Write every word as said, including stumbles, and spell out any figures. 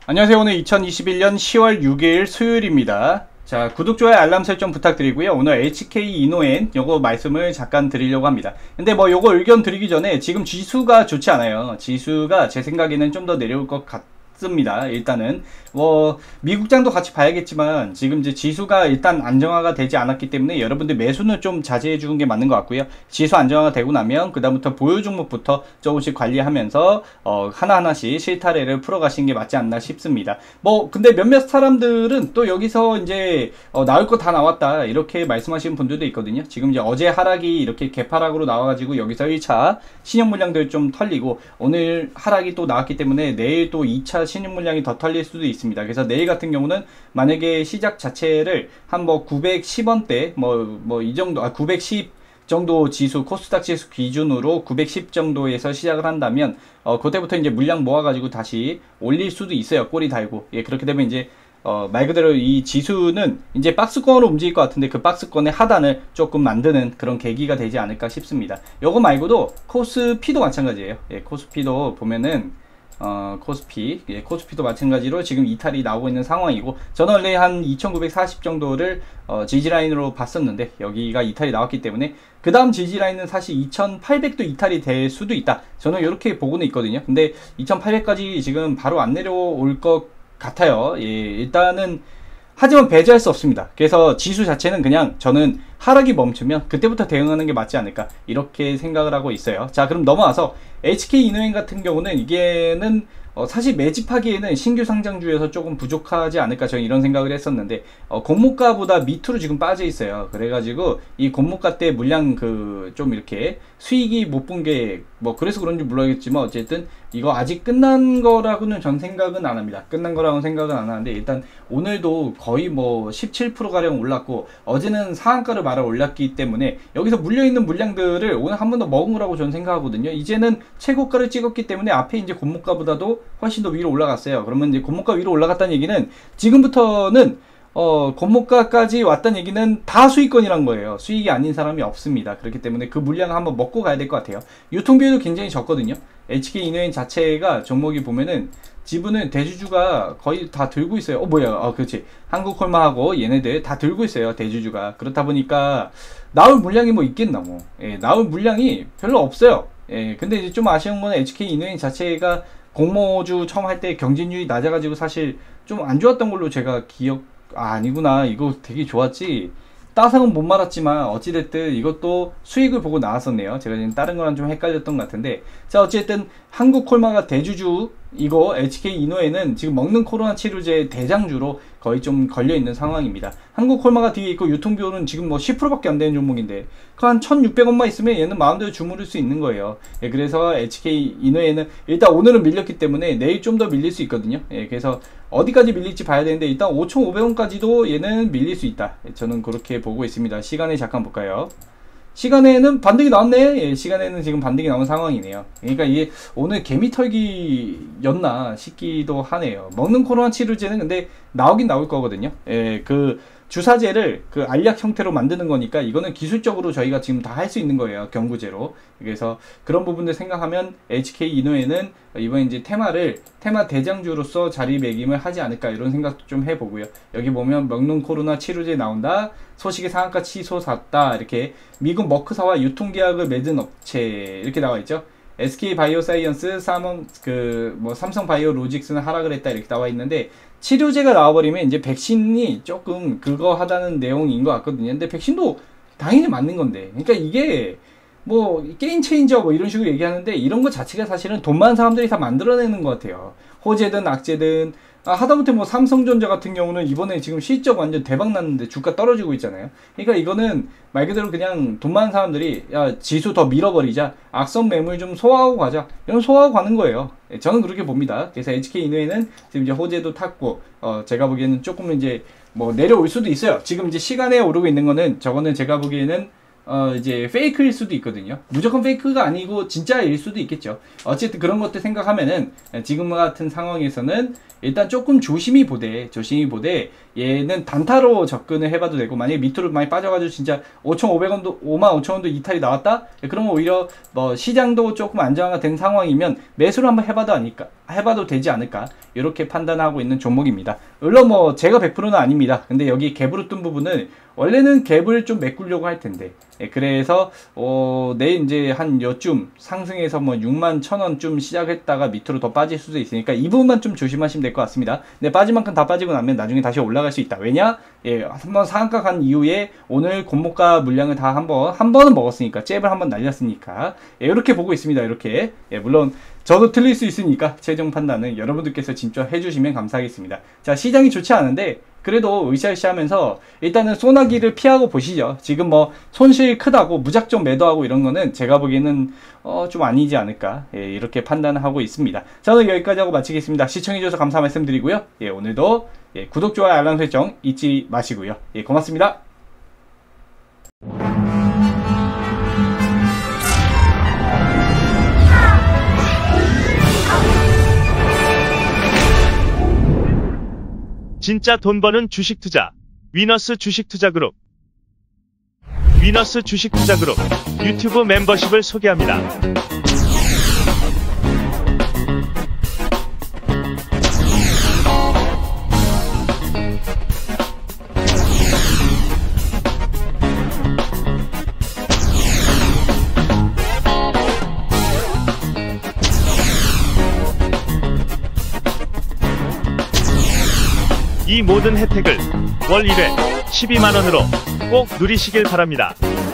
안녕하세요. 오늘 이천이십일년 시월 육일 수요일입니다. 자, 구독, 좋아요, 알람 설정 부탁드리고요. 오늘 에이치케이 이노엔 요거 말씀을 잠깐 드리려고 합니다. 근데 뭐 요거 의견 드리기 전에 지금 지수가 좋지 않아요. 지수가 제 생각에는 좀 더 내려올 것 같습니다. 일단은 뭐 미국장도 같이 봐야겠지만 지금 이제 지수가 일단 안정화가 되지 않았기 때문에 여러분들 매수는 좀 자제해 주는 게 맞는 것 같고요. 지수 안정화가 되고 나면 그 다음부터 보유 종목부터 조금씩 관리하면서 어 하나하나씩 실타래를 풀어 가시는 게 맞지 않나 싶습니다. 뭐 근데 몇몇 사람들은 또 여기서 이제 어 나올 거 다 나왔다 이렇게 말씀하시는 분들도 있거든요. 지금 이제 어제 하락이 이렇게 개파락으로 나와가지고 여기서 일 차 신용 물량들 좀 털리고 오늘 하락이 또 나왔기 때문에 내일 또 이 차 신용 물량이 더 털릴 수도 있습니다. 그래서 내일 같은 경우는 만약에 시작 자체를 한 뭐 구백십 원대 뭐 뭐 이 정도 아 구백십 정도 지수 코스닥 지수 기준으로 구백십 정도에서 시작을 한다면 어 그때부터 이제 물량 모아가지고 다시 올릴 수도 있어요. 꼬리 달고. 예, 그렇게 되면 이제 어, 말 그대로 이 지수는 이제 박스권으로 움직일 것 같은데 그 박스권의 하단을 조금 만드는 그런 계기가 되지 않을까 싶습니다. 요거 말고도 코스피도 마찬가지예요. 예, 코스피도 보면은 어, 코스피, 예, 코스피도 마찬가지로 지금 이탈이 나오고 있는 상황이고, 저는 원래 한 이천구백사십 정도를 어, 지지라인으로 봤었는데 여기가 이탈이 나왔기 때문에 그 다음 지지라인은 사실 이천팔백도 이탈이 될 수도 있다. 저는 이렇게 보고는 있거든요. 근데 이천팔백까지 지금 바로 안 내려올 것 같아요. 예, 일단은 하지만 배제할 수 없습니다. 그래서 지수 자체는 그냥 저는 하락이 멈추면 그때부터 대응하는 게 맞지 않을까 이렇게 생각을 하고 있어요. 자, 그럼 넘어와서 에이치케이 이노엔 같은 경우는 이게는 어, 사실 매집하기에는 신규 상장주에서 조금 부족하지 않을까 저는 이런 생각을 했었는데 어, 공모가보다 밑으로 지금 빠져 있어요. 그래가지고 이 공모가 때 물량 그 좀 이렇게 수익이 못 본 게 뭐 그래서 그런지 모르겠지만 어쨌든 이거 아직 끝난 거라고는 전 생각은 안 합니다. 끝난 거라고는 생각은 안 하는데 일단 오늘도 거의 뭐 십칠 퍼센트 가량 올랐고 어제는 상한가를 말아 올랐기 때문에 여기서 물려있는 물량들을 오늘 한 번 더 먹은 거라고 저는 생각하거든요. 이제는 최고가를 찍었기 때문에 앞에 이제 공모가보다도 훨씬 더 위로 올라갔어요. 그러면 이제 공모가 위로 올라갔다는 얘기는 지금부터는 어, 공모가까지 왔다는 얘기는 다 수익권이란 거예요. 수익이 아닌 사람이 없습니다. 그렇기 때문에 그 물량을 한번 먹고 가야 될 것 같아요. 유통비율도 굉장히 적거든요. 에이치케이 이노엔 자체가 종목이 보면은 지분은 대주주가 거의 다 들고 있어요. 어, 뭐야. 어, 그렇지. 한국콜마하고 얘네들 다 들고 있어요. 대주주가. 그렇다 보니까 나올 물량이 뭐 있겠나 뭐. 예, 나올 물량이 별로 없어요. 예, 근데 이제 좀 아쉬운 건 에이치케이 이노엔 자체가 공모주 처음 할 때 경쟁률이 낮아가지고 사실 좀 안 좋았던 걸로 제가 기억 아, 아니구나. 이거 되게 좋았지. 따상은 못 말았지만 어찌됐든 이것도 수익을 보고 나왔었네요. 제가 지금 다른 거랑 좀 헷갈렸던 것 같은데 자, 어쨌든 한국콜마가 대주주 이거 에이치케이 이노엔은 지금 먹는 코로나 치료제 대장주로 거의 좀 걸려있는 상황입니다. 한국콜마가 뒤에 있고 유통비율은 지금 뭐 십 퍼센트밖에 안 되는 종목인데 그 한 천육백 원만 있으면 얘는 마음대로 주무를 수 있는 거예요. 예, 그래서 에이치케이 이노엔은 일단 오늘은 밀렸기 때문에 내일 좀 더 밀릴 수 있거든요. 예, 그래서 어디까지 밀릴지 봐야 되는데 일단 오천오백 원까지도 얘는 밀릴 수 있다. 예, 저는 그렇게 보고 있습니다. 시간에 잠깐 볼까요? 시간에는 반등이 나왔네. 예, 시간에는 지금 반등이 나온 상황이네요. 그러니까 이게 오늘 개미털기였나 싶기도 하네요. 먹는 코로나 치료제는 근데 나오긴 나올 거거든요. 예, 그 주사제를 그 알약 형태로 만드는 거니까 이거는 기술적으로 저희가 지금 다 할 수 있는 거예요. 경구제로. 그래서 그런 부분들 생각하면 에이치케이 이노엔은 이번에 이제 테마를 테마 대장주로서 자리매김을 하지 않을까 이런 생각도 좀 해보고요. 여기 보면 먹는 코로나 치료제 나온다. 소식의 상한가 취소샀다. 이렇게 미국 머크사와 유통계약을 맺은 업체 이렇게 나와 있죠. 에스케이 바이오사이언스, 삼성 그 뭐 삼성 바이오로직스는 하락을 했다 이렇게 나와 있는데 치료제가 나와버리면 이제 백신이 조금 그거 하다는 내용인 것 같거든요. 근데 백신도 당연히 맞는 건데, 그러니까 이게 뭐 게임 체인저 뭐 이런 식으로 얘기하는데 이런 것 자체가 사실은 돈 많은 사람들이 다 만들어내는 것 같아요. 호재든 악재든. 아, 하다못해 뭐 삼성전자 같은 경우는 이번에 지금 실적 완전 대박 났는데 주가 떨어지고 있잖아요. 그러니까 이거는 말 그대로 그냥 돈 많은 사람들이 야, 지수 더 밀어버리자, 악성 매물 좀 소화하고 가자, 이런 소화하고 가는 거예요. 저는 그렇게 봅니다. 그래서 에이치케이 이노엔은 지금 이제 호재도 탔고 어, 제가 보기에는 조금 이제 뭐 내려올 수도 있어요. 지금 이제 시간에 오르고 있는 거는 저거는 제가 보기에는 어 이제 페이크일 수도 있거든요. 무조건 페이크가 아니고 진짜일 수도 있겠죠. 어쨌든 그런 것들 생각하면은 지금 같은 상황에서는 일단 조금 조심히 보되 조심히 보되 얘는 단타로 접근을 해봐도 되고, 만약에 밑으로 많이 빠져가지고 진짜 오천오백 원도 오만 오천 원도 이탈이 나왔다? 그러면 오히려 뭐 시장도 조금 안정화가 된 상황이면 매수를 한번 해봐도 아닐까 해봐도 되지 않을까 이렇게 판단하고 있는 종목입니다. 물론 뭐 제가 백 퍼센트는 아닙니다. 근데 여기 갭으로 뜬 부분은 원래는 갭을 좀 메꾸려고 할 텐데, 예, 그래서 어, 내일 이제 한 여쯤 상승해서 뭐 육만 천 원쯤 시작했다가 밑으로 더 빠질 수도 있으니까 이 부분만 좀 조심하시면 될 것 같습니다. 근데 빠진 만큼 다 빠지고 나면 나중에 다시 올라갈 수 있다. 왜냐? 예, 한번 상한가 간 이후에 오늘 공모가 물량을 다 한번 한 번은 먹었으니까, 잽을 한번 날렸으니까, 예, 이렇게 보고 있습니다. 이렇게. 예, 물론 저도 틀릴 수 있으니까 최종 판단은 여러분들께서 직접 해주시면 감사하겠습니다. 자, 시장이 좋지 않은데 그래도 으쌰으쌰 하면서 일단은 소나기를 피하고 보시죠. 지금 뭐 손실 크다고 무작정 매도하고 이런 거는 제가 보기에는 어, 좀 아니지 않을까, 예, 이렇게 판단하고 있습니다. 저는 여기까지 하고 마치겠습니다. 시청해주셔서 감사 말씀드리고요. 예, 오늘도 예, 구독, 좋아요, 알람 설정 잊지 마시고요. 예, 고맙습니다. 진짜 돈 버는 주식 투자. 위너스 주식 투자 그룹. 위너스 주식 투자 그룹 유튜브 멤버십을 소개합니다. 이 모든 혜택을 월 일 회 십이만 원으로 꼭 누리시길 바랍니다.